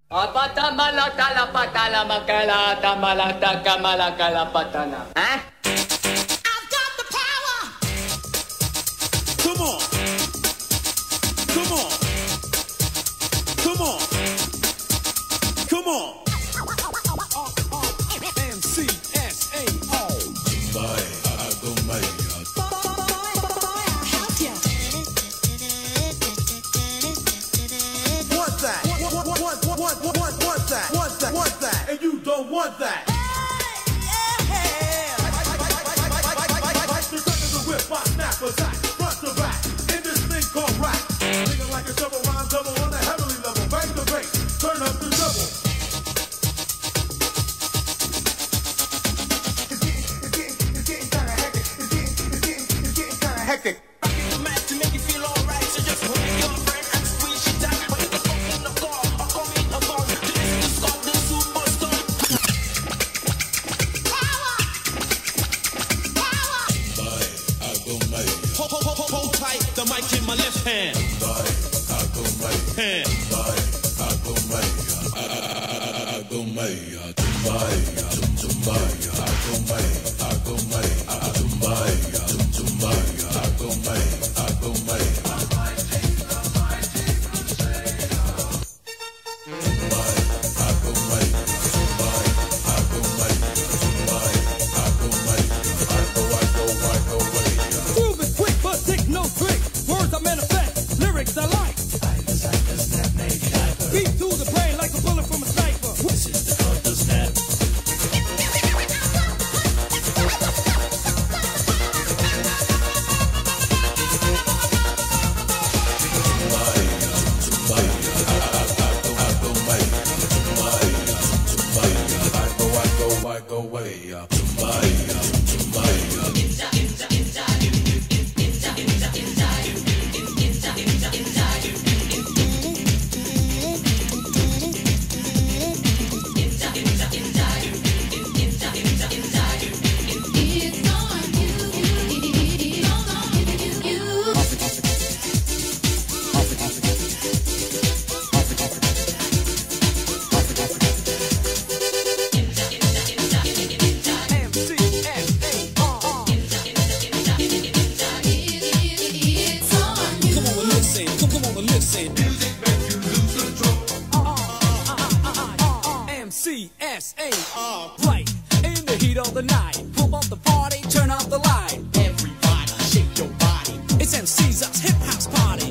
Apatamalata patala makala tamalata kamalakala patana. Huh? I've got the power. Come on. Come on. Come on. Come on. MCSAO. Want that, and you don't want that. The gun is a whip, I snap attack, front to back, in this thing called rap. Thinking like a double rhyme double on a heavenly level. Bang the bass, turn up the double. It's getting kinda hectic. It's getting kinda hectic. Hold tight, the mic in my left hand. I like. Beat through the brain like a bullet from a sniper. This is the counter snap. I go way up. MCSA, right, in the heat of the night. Pump up the party, turn up the light. Everybody, shake your body. It's MC's hip house party.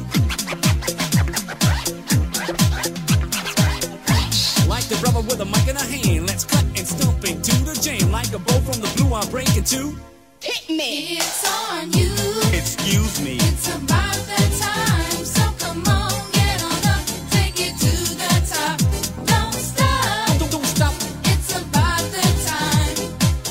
Like the brother with a mic in a hand, let's cut and stomp into the jam. Like a bow from the blue, I'm breaking two. Hit me. It's on you. Excuse me. It's about that time, so come on, get on up, take it to the top. Don't stop. Don't stop. It's about that time.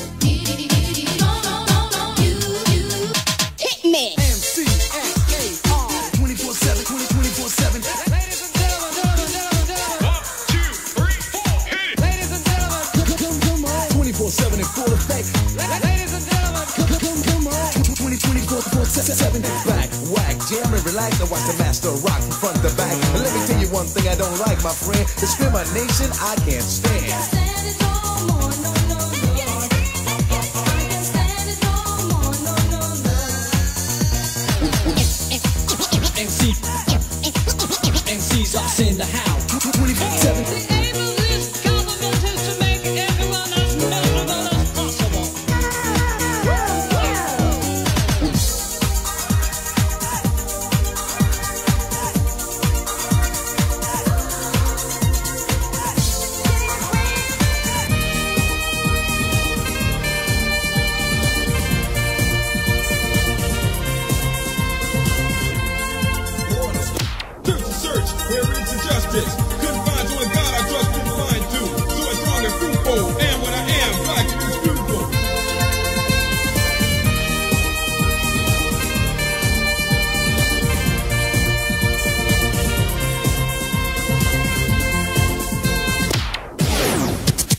You. Hit me. MCSA, 24/7, 24/7. Ladies and gentlemen. 1, 2, 3, 4, hit it. Ladies and gentlemen. Come on. 24/7 in full effect. Ladies and gentlemen. Come on. 24/7. Back, whack, jam and relax. I watch the master rock from front to back. And let me tell you one thing I don't like, my friend. Discrimination I can't stand. Stand it no more, no, no, no. I can stand it no more, no, no, no. MC's us in the house. 24/7. The aim of this compliment is to make everyone as miserable as possible. Where is injustice? Couldn't find you a God I trust couldn't find too. So I'm strong and fruitful, and what I am, black and beautiful.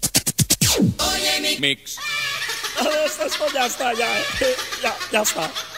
Mix. Esto ya está, ya está.